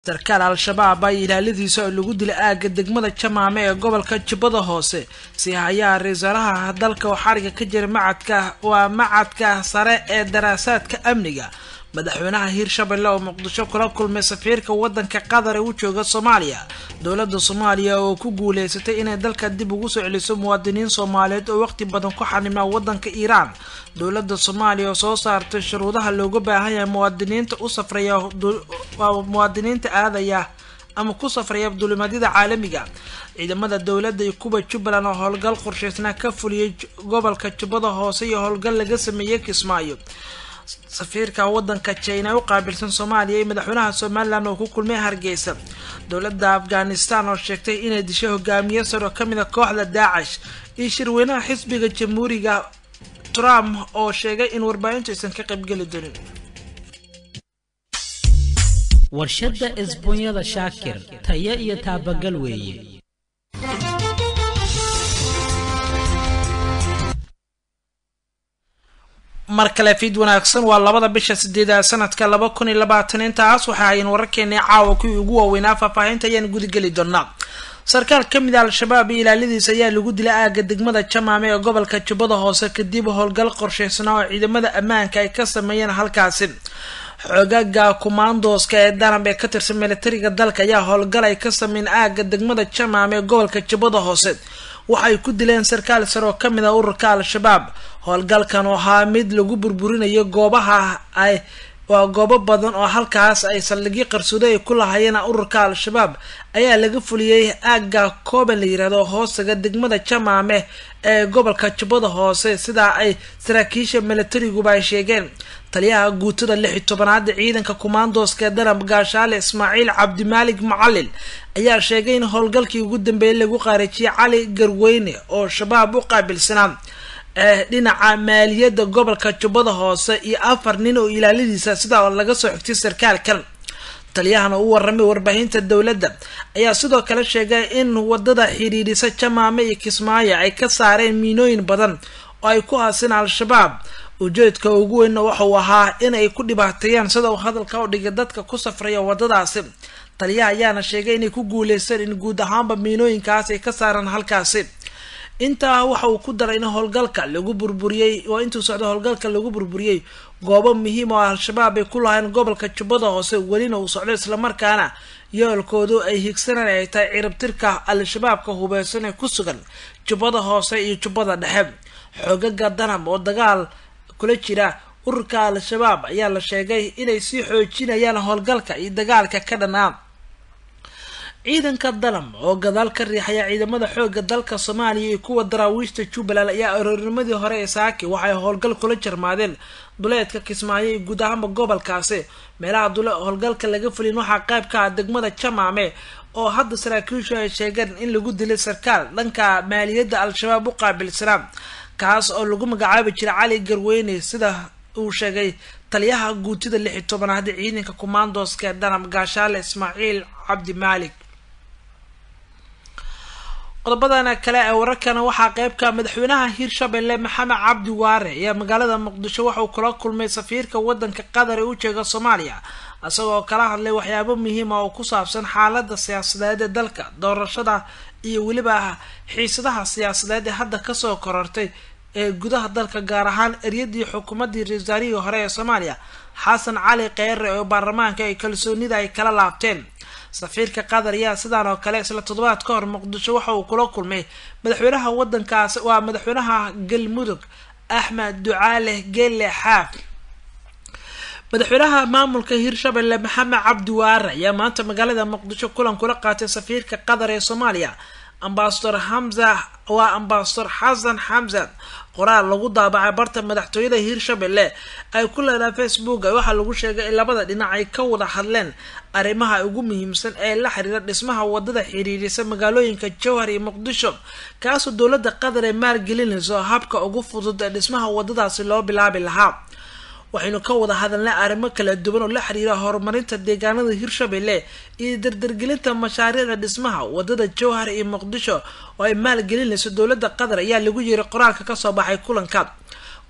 sarkaal al-shabaab ay ilaaladiisa oo lagu dilay aaga degmada Jamaame ee gobolka Jubbada Hoose si hayaa ra'iisul dalka oo xariga ka jira macadka sare ee daraasaadka amniga madaxweynaha Hirshabelle oo Muqdisho kula kulmay safiirka wadanka Qatar ee u jooga Soomaaliya dawladda Soomaaliya oo ku guuleysatay inay dalka dib ugu soo celiso muwaadiniin Soomaaliyeed oo waqti badan ku xanimnaa wadanka Iran dawladda Soomaaliya oo soo saartay shuruudaha looga baahan yahay muwaadiniinta u safraya muwaadiniinta aadaya ama ku safraya duulimaadada caalamiga ciidamada dawladda iyo kuba Jubbaland oo howlgal qorsheysna ka fuliyay gobolka Jubbada Hoose iyo howlgal laga sameeyay Kismaayo safiirka wadanka China oo qaabilsan Soomaaliya iyo madaxweynaha Soomaaliland oo ku kulmay Hargeysa dawladda Afghanistan oo sheegtay inay dishay hogaamiye sare oo kamid ah kooxda Daesh iyo shirweynaha xisbiga Jamhuuriga Trump oo sheegay in warbaahintu aysan ka qayb gali doonin warshada isbuunyada Shaakir taya iyo taabagal weeye markale fiid wanaagsan waa labada bisha 8 sanadka 2020 intaas waxa ay wararkeena caawa ku ugu waaweynaa faafahinta ayaan gudigali doonaa sarkaal kamid ah al-shabaab ilaaladiisa ayaa lagu dilay aaga degmada Jamaame ee gobolka Jubbada Hoose kadib howlgal qorsheysan oo ciidamada ammaanka ay ka sameeyeen halkaasi xogaga commandoska ee Danab ee ka tirsan militariga dalka ayaa howlgal ay ka sameeyeen aaga degmada Jamaame ee gobolka Jubbada Hoose waxay ku dileen sarkaal sare oo kamid ah ururka al-shabaab howlgalkan oo ahaa mid lagu burburinayo goobaha ay goobo badan oo halkaas ay saldhigyo qarsoodi ay ku lahaayeen ururka al-shabaab ayaa laga fuliyay aaga kooban la yiraahdo hoosaga degmada Jamaame ee gobolka Jubbada Hoose sida ay saraakiisha militarigu ay sheegeen taliyaha guutada 16aad ciidanka commandoska ee Danab Gaashaale Ismaaciil Cabdimaalig Macallin ayaa sheegay in howlgalkii ugu dambeeyay lagu qaarajiyay Cali Garweyne oo shabaab u qaabilsanaa dhinaca maaliyadda gobolka Jubbada Hoose iyo 4 nin oo ilaaladiisa sida laga soo xigtay sarkaalkan taliyahana uu waramay warbaahinta dawladda ayaa sidoo kale sheegay in wadada xiriirisa Jamaame iyo Kismaayo ay ka saareen miinooyin badan oo ay ku haasin al-shabaab ujeedka ugu weyn waxa uu ahaa in ay ku dhibaateeyaan sida uu hadalka u dhigay dadka ku safraya wadadaasi taliyaha ayaana sheegay inay ku guuleysteen in guud ahaanba miinooyinkaas ay ka saaraan halkaasi inta waxa uu ku daray in howlgalka lagu burburiyay oo intuu socdo howlgalka lagu burburiyay goobo muhiim ah al-shabaab ay ku lahayn gobolka Jubbada Hoose walina uu socdo isla markaana yoolkoodu ay higsanayaan ay tahay ciribtirka al-shabaabka hubeysan ee ku sugan Jubbada Hoose iyo Jubbada Dhexe xogaga Danab oo dagaal kula jira ururka al-shabaab ayaa la sheegay inay si xoojinayaan howlgalka iyo dagaalka ka dhanaa ciidanka Danab oo gadaal ka riixaya ciidamada xooga dalka Soomaaliya iyo kuwa daraawiishta Jubbaland ayaa ururnimadii hore ee saaki waxay howlgal kula jarmaadeen duleedka Kismaayo iyo guud ahaan gobolkaasi meelaha howlgalka laga fulin waxa qayb ka ah degmada Jamaame oo hadda saraakiishu ay sheegeen in lagu dilay sarkaal dhanka maaliyadda al-shabaab u qaabilsanaa kaas oo lagu magacaabo jiray Cali Garweyne sida uu sheegay taliyaha guutada 16aad ciidanka commandoska ee Danab Gaashaale Ismaaciil Cabdimaalig qodobadana kale ee wararkana waxa qayb ka madaxweynaha Hirshabelle Maxamed Cabdi Waare ee magaalada Muqdisho waxa uu kula kulmay safiirka wadanka Qatar ee u jooga Soomaaliya asagoo kala hadlay waxyaabo muhiim ah oo ku saabsan xaaladda siyaasadeed ee dalka doorashada iyo waliba xiisadaha siyaasadeed ee hadda ka soo korortay ee gudaha dalka gaar ahaan eriyadii xukuumadii ra'iisul hore ee Soomaaliya Xasan Cali Kheyre oo baarlamaanka ay kalsoonida ay kala laabteen safiirka Qatar ayaa sidaan oo kale isla toddobaad ka hor Muqdisho waxa uu kula kulmay madaxweynaha wadankaas waa madaxweynaha Galmudug Axmed Ducaale Geelle Xaaf madaxweynaha maamulka Hirshabelle Maxamed Cabdi Waare ayaa maanta magaalada Muqdisho kulan kula qaatay safiirka Qatar ee Soomaaliya Ambassador Xasan Hamza qoraal lagu daabacay barta madaxtooyada Hirshabelle ay ku leedahay Facebook waxa lagu sheegay in labada dhinac ay ka wada hadleen arrimaha ugu muhiimsan ee la xiriira dhismaha wadada xiriirisa magaalooyinka Jowhar iyo Muqdisho kaas oo dawladda Qatar ay maalgelinayso habka ugu fudud ee dhismaha wadadaasi loo bilaabi lahaa waxaynu ka wada hadalnay arrimo kala duwan oo la xiriira horumarinta deegaanada Hirshabelle iyo dardargelinta mashaariicda dhismaha wadada Jowhar iyo Muqdisho oo ay maalgelinayso dawladda Qatar ayaa lagu yiri qoraalka ka soo baxay kulanka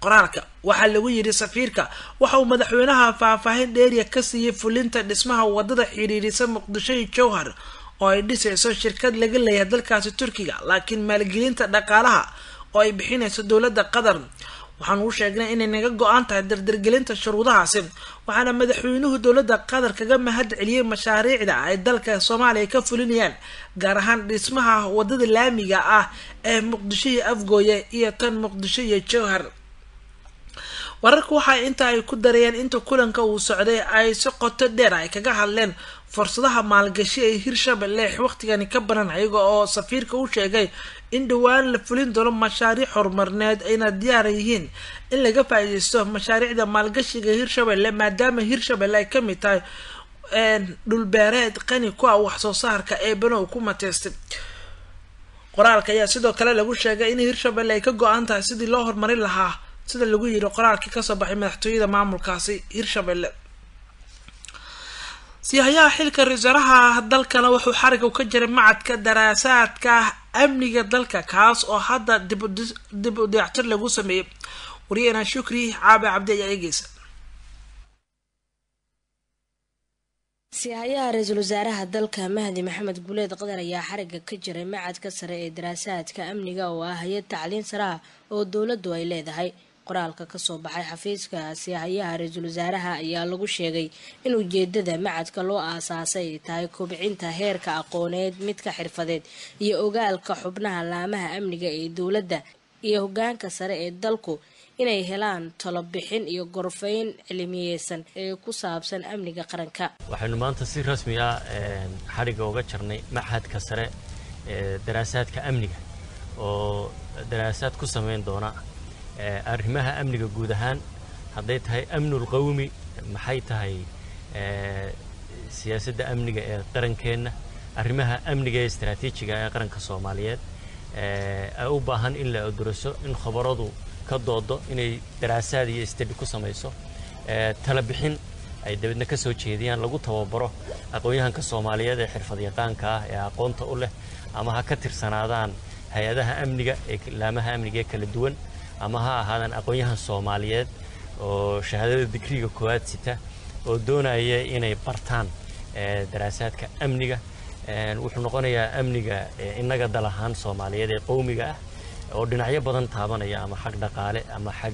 qoraalka waxaa lagu yiri safiirka waxa uu madaxweynaha faahfaahin dheeriya ka siiyay fulinta dhismaha wadada xiriirisa Muqdisho iyo Jowhar oo ay dhisayso shirkad laga leeyahay dalkaasi Turkiga laakiin maalgelinta dhaqaalaha oo ay bixinayso dowladda Qatar waxaan u sheegnay inay naga go'an tahay dardargelinta shuruudahaasi waxaana madaxweynuhu dowladda Qatar kaga mahad celiyay mashaariicda ay dalka Soomaaliya ka fulinayaan gaar ahaan dhismaha wadada laamiga ah ee Muqdisho iyo Afgooye iyo tan Muqdisho iyo Jowhar wararku waxa inta ay ku darayeen inta kulanka uu socday ay si qoto dheer ay kaga hadleen fursadaha maalgashi ee Hirshabelle waqtigan ka banan ayaga oo safiirka u sheegay in dhawaan la fulin doono mashaariic horumarineed ayna diyaar yihiin in laga faa'iideysto mashaariicda maalgashiga Hirshabelle maadaama Hirshabelle ay kamid tahay dhul beereed qani ku ah wax soo saarka ee banow ku mateestay qoraalka ayaa sidoo kale lagu sheegay in Hirshabelle ay ka go'an tahay sidii loo horumarin lahaa sida lagu yiri qoraalka ka soo baxay madaxtooyada maamulkaasi Hirshabelle siyaha xilka ra'iisul dalkana wuxuu xarig ka jiray macadka daraasaadka amniga dalka kaas oo hadda dib u dayactir lagu sameeyay wariyana Shukri Caabi Cabdi Ayageysa siyaha ra'iisul wasaaraha dalka Mahdi Maxamed Guuleed Qadar ayaa xariga ka jiray macadka sare ee daraasaadka amniga oo ah hay'ad tacliin sare oo dawladdu ay leedahay qoraalka ka soo baxay xafiiska siyaha ra'iisul wasaaraha ayaa lagu sheegay in ujeedada macadka loo aasaasay tahay kobcinta heerka aqooneed midka xirfadeed iyo ogaalka xubnaha laamaha amniga ee dawladda iyo hoggaanka sare ee dalku inay helaan talo bixin iyo gorfayn cilmiyeysan ee ku saabsan amniga qaranka waxaanu maanta si rasmi ah xariga uga jarnay macadka sare ee daraasaadka amniga oo daraasaad ku sameyn doona arrimaha amniga guud ahaan haday tahay amnul qawmi maxay tahay siyaasadda amniga ee qarankeena arrimaha amniga ee istaraatiijiga ee qaranka Soomaaliyeed ay u baahan in la odoroso in khabaradu ka doodo inay daraasaad iyo study ku sameyso talo bixin ay dawladna ka soo jeediyaan lagu tababaro aqoonyahanka Soomaaliyeed ee xirfadayaqaanka ah ee aqoonta u leh ama ha ka tirsanaadaan hay'adaha amniga ee laamaha amniga kala duwan ama ha ahaadaan aqoonyahan Soomaaliyeed oo shahaadada digriga koowaad sita oo doonaya inay bartaan daraasaadka amniga wuxuu noqonayaa amniga inaga dalahaan Soomaaliyeed ee qowmiga ah oo dhinacyo badan taabanaya ama xaq dhaqaale ama xaq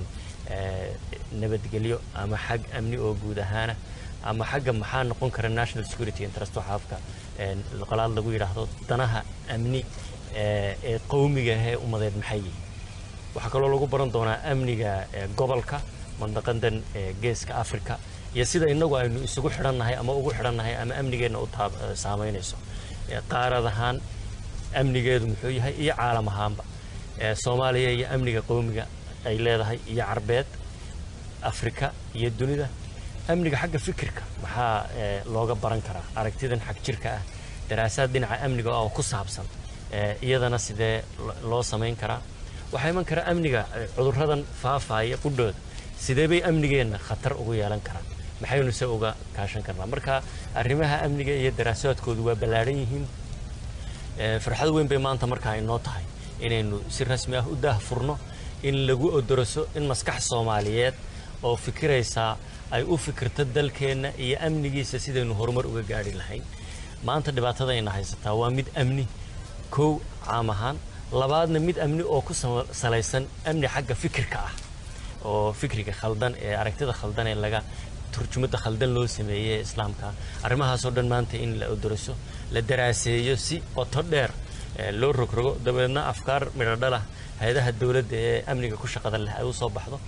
nabadgelyo ama xaq amni oo guud ahaan ama xagga maxaa noqon kara national security interest waxaafka qalaad lagu yiraahdo danaha amni ee qowmiga ah ee umadeed maxay waxa kale oo lagu baran doonaa amniga gobolka mandaqadan geeska Afrika iyo sida inagu aynu isugu xidhannahay ama ugu xidhannahay ama amnigeena u saameynayso qaaradahan amnigeedu muxuu yahay iyo caalam ahaanba Soomaaliya iyo amniga qowmiga ay leedahay iyo Carbeed Afrika iyo dunida amniga xagga fikirka maxaa looga baran karaa aragtidan xaq jirka ah daraasaad dhinaca amniga oo ku saabsan iyadana sidee loo sameyn karaa waxay man kara amniga cudurradan faafaya qudhood sidee bay amnigeena khatar ugu yeelan karaan maxaynu se uga kaashan karnaa marka arrimaha amniga iyo daraasaadkoodu waa balaaran yihiin farxad weyn bay maanta marka ay noo tahay inaynu si rasmi ah u daahfurno in lagu odoroso in maskax Soomaaliyeed oo fikiraysa ay u fikirto dalkeena iyo amnigiisa sidaynu horumar uga gaari lahayn maanta dhibaatada ay haysataa waa mid amni koow caam ahaan labaadna mid amni oo ku salaysan amni xagga fikirka ah oo fikriga khaldan ee aragtida khaldan ee laga turjumada khaldan loo sameeyay islaamka arrimahaas oo dhan maanta in la odoroso la daraaseeyo si qoto dheer loo rogrogo dabeedna afkaar midhadhala hay'adaha dawladda ee amniga ku shaqada leh ay u soo baxdo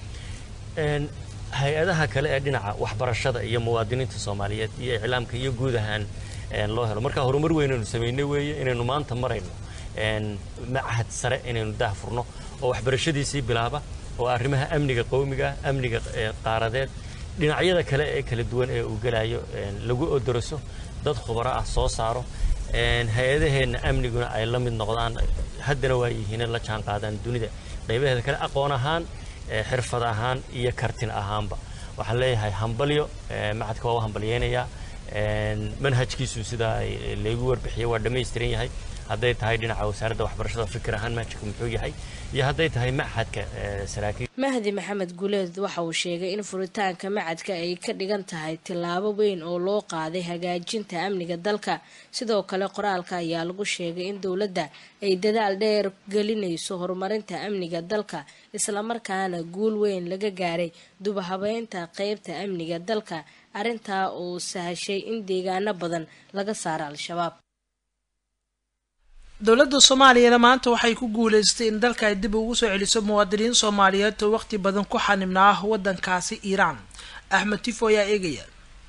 hay'adaha kale ee dhinaca waxbarashada iyo muwaadiniinta Soomaaliyeed iyo iclaamka iyo guud ahaan loo helo marka horumar weyn inuu sameeyay weeye inaynu maanta marayno معهد سرع إنه نده فرنا وحبرشدي سي بلابا وأرمها أمنية قومية أمنية قارادات لنعيدا كلا دوان وجلايو لجوء درسه ضد خبراء صوص عرو هذا هن أمنية أيلام النقدان هدنا وياه هنا لا كان قادن دوني ده طيب هذا كلا أقونا هان حرفة هان يكرتين أهام با وحلي هاي همبليو معهد كوا همبليين يا manhajkiisu sida lagu warbixiyay waa dhameystiran yahay hadday tahay dhinaca wasaaradda waxbarashada fikir ahaan manhajku muxuu yahay iyo hadday tahay machadka saraakiil mahdi maxamed guuleed waxa uu sheegay in furitaanka machadka ay ka dhigan tahay tilaabo weyn oo loo qaaday hagaajinta amniga dalka sidoo kale qoraalka ayaa lagu sheegay in dowladda ay dadaal dheer gelinayso horumarinta amniga dalka isla markaana guul weyn laga gaaray dubahabeynta qaybta amniga dalka arrintaa oo sahashay in deegaano badan laga saaro al-shabaab dowladda Soomaaliya maanta waxay ku guuleystay in dalka ay dib ugu soo celiso muwaadiniin Soomaaliyeed oo waqti badan ku xanibnaa wadankaasi Iran Ahmed Tifo ayaa eegaya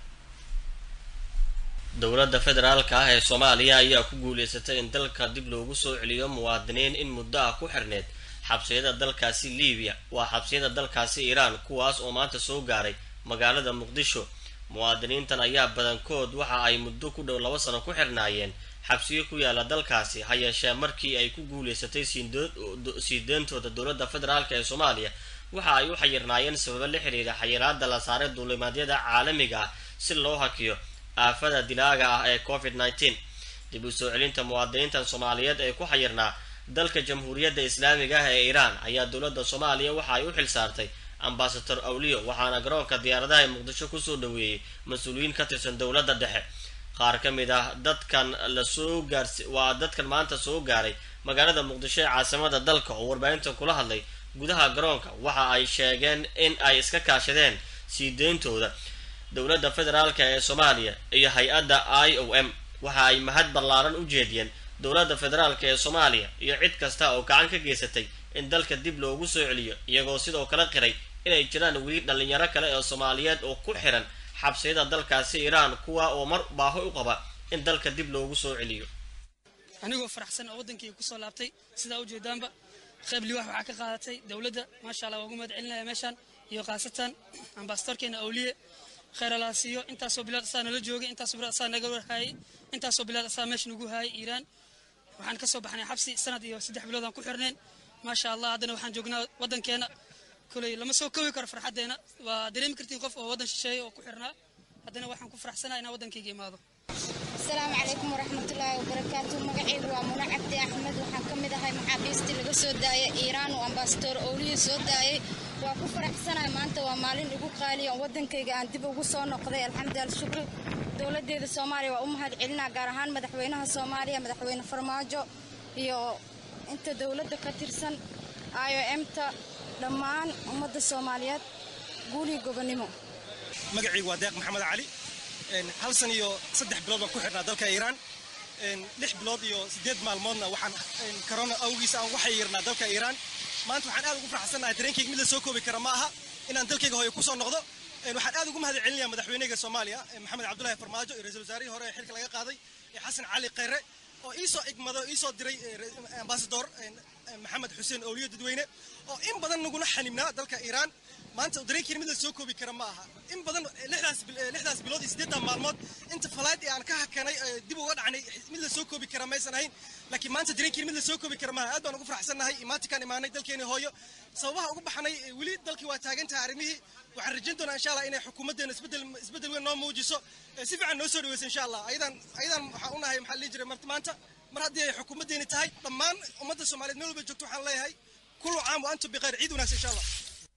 dowladda federaalka ah ee Soomaaliya ayaa ku guuleysatay in dalka dib loogu soo celiyo muwaadiniin in muddo ah ku xirneed xabsiyada dalkaasi Liibiya waa xabsiyada dalkaasi Iran kuwaas oo maanta soo gaaray magaalada Muqdisho muwaadiniintan ayaa badankood waxa ay muddo ku dhow 2 sano ku xirnaayeen xabsiyo ku yaala dalkaasi hayeeshee markii ay ku guuleysatay siideentooda dowladda federaalka ee Soomaaliya waxa ay u xayirnaayeen sabab la xiriira xayiraadda la saaray duulimaadyada caalamiga ah si loo hakiyo aafada dilaaga ah ee COVID-19 dib u soo celinta muwaadiniintan Soomaaliyeed ee ku xayirnaa dalka Jamhuuriyadda Islaamiga ah ee Iran ayaa dowladda Soomaaliya waxa ay u xil saartay ambassador Awliyo waxaana garoonka diyaaradaha ee Muqdisho ku soo dhaweeyay mas'uuliyiin ka tirsan dowladda dhexe qaar ka mid ah dadkan dadkan maanta soo gaaray magaalada Muqdisho ee caasimada dalka oo warbaahinta kula hadlay gudaha garoonka waxa ay sheegeen in ay iska kaashadeen siideentooda dowladda federaalka ee Soomaaliya iyo hay'adda IOM waxa ay mahad ballaaran u jeediyeen dowladda federaalka ee Soomaaliya iyo cid kasta oo gacan ka geysatay in dalka dib loogu soo celiyo iyagoo sidoo kale qiray inay jiraan wiil dhalinyaro kale oo Soomaaliyeed oo ku xiran xabsiyada dalkaasi Iran kuwa oo mar baaho u qaba in dalka dib loogu soo celiyo anigoo faraxsan oo wadankii ku soo laabtay sida u jeedaanba qayb liwaax waxa ka qaadatay dawladda ma sha Allah ugu mahad celinaya meeshan iyo qaasatan ambassadorkeena Awliye khayr Allah siiyo intaasoo bilaad asana la joogay intaasoo bilaad asana naga warhaay intaasoo bilaad asana meesha nagu haay Iran waxaan ka soo baxnay xabsi sanad iyo 3 bilood aan ku xirneen ma sha Allah hadana waxaan joognaa wadankeena kulay lama soo koobi karo farxadeena waa dareemi kartiin qof oo wadan shisheeye oo ku xirnaa hadana waxaan ku faraxsanahay inaan wadankayga imaado السلام عليكم ورحمة الله وبركاته مقعد ومنى عبد أحمد وحن كمدة هاي محابيستي لغا سوداية إيران وأمباستور أولي سوداية وكفر أحسنا ما أنت ومالين لغو قالي ودن كيغا أنت بغو صونو قضي الحمد لله الشكر دولة ديد الصومالية وأمها العلنا قارهان مدحوينها الصومالية مدحوين فرماجو يو أنت دولة كتيرسن آيو أمتا لمان أمد الصوماليات قولي قبنمو مقعي وداق محمد علي hal san iyo 3 bilood ku xirnaa dalka Iran 6 bilood iyo 8 maalmoodna waxaan corona awgiis aan waxay yirnaa dalka Iran maanta waxaan aad ugu faraxsanahay tareenkayga mid la soo koobi kara ma aha inaan dalkayga hooyo ku soo noqdo waxaan aad ugu mahad celinayaa madaxweynaha Soomaaliya Maxamed Cabdullaahi Farmaajo iyo ra'iisul wasaarihii hore ee xilka laga qaaday Xasan Cali Khayre oo ii soo diray ambassador Maxamed Xuseen Awliyo dadweyne oo in badan nagula xanibnaa dalka Iran maanta dareenkii mid la soo koobi kara ma aha in badan 6 bilood 8 maalmood inta falaad aan ka hakanay dib uga dhacnay mid la soo koobi kara ma aysan ahayn laakiin maanta dareenkii mid la soo koobi kara ma aad baan ugu faraxsanahay imaantikan imaanay dalkeena hooyo sababaha ugu baxnay wali dalkii waa taagantahay arrimihii waxaan rajayn doonaa insha Allah inay xukuumadeena isbedel weyn noo muujiso si fiican noo soo dhaweyso insha Allah aydan waxa u nahay maxaa la jiray maanta mar haddii ay xukuumadeena tahay dhammaan ummadda Soomaaliyeed meel walba joogto waxaan leeyahay kullu caam wa antum bikhayr ciid wanaagsan insha Allah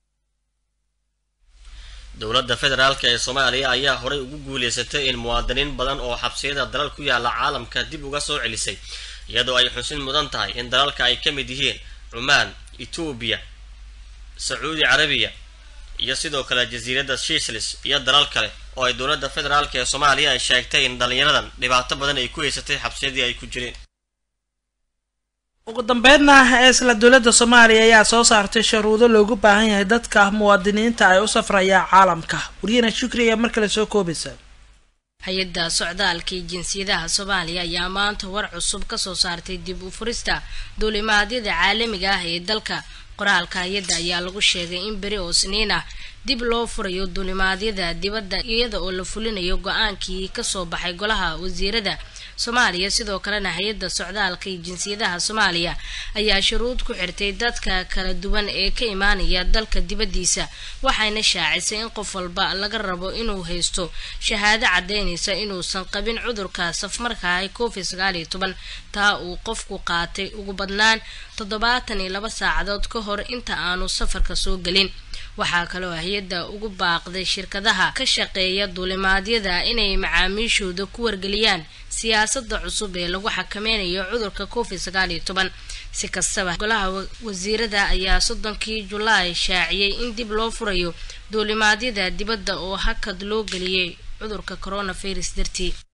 dowladda federaalka ee Soomaaliya ayaa horay ugu guuleysatay in muwaadiniin badan oo xabsiyada dalal ku yaala caalamka dib uga soo celisay iyadoo ay xusin mudan tahay in dalalka ay ka mid yihiin Oman, Ethiopia, Saudi Arabia iyo sidoo kale jasiiradda Seychelles iyo dalal kale oo ay dowladda federaalka ee Soomaaliya ay sheegtay in dhalinyaradan dhibaato badan ay ku haysatay xabsiyadii ay ku jireen ugu dambeydna isla dowladda Soomaaliya ayaa soo saartay shuruudo loogu baahan yahay dadka muwaadiniinta ay u safrayaan caalamka wariyana shukriya marka la soo koobisa hay-adda socdaalka iyo jinsiyadaha Soomaaliya ayaa maanta war cusub ka soo saartay dib u furista duulimaadyada caalamiga ah ee dalka qoraalka hay-adda ayaa lagu sheegay in beri oo Isniin ah dib loo furayo duulimaadyada dibadda iyada oo la fulinayo go-aankii kasoo baxay golaha wasiirada Soomaaliya. sidoo kalena hay'adda socdaalka iyo jinsiyadaha Soomaaliya ayaa shuruud ku xirtay dadka kala duwan ee ka imaanaya dalka dibadiisa, waxayna shaacisay in qof walba laga rabo inuu haysto shahaado cadeynaysa inuusan qabin cudurka safmarka ah COVID-19 taa uu qofku qaatay ugu badnaan 72 saacadood ka hor inta aanu safarka soo galin. waxaa kaloo hay'adda ugu baaqday shirkadaha ka shaqeeya duulimaadyada inay macaamiishooda ku wargeliyaan siyaasadda cusub ee lagu xakameynayo cudurka COVID-19. si kastaba golaha wasiirada ayaa 30 Julaay shaaciyay in dib loo furayo duulimaadyada dibadda oo hakad loo geliyay cudurka coronavirus dartii.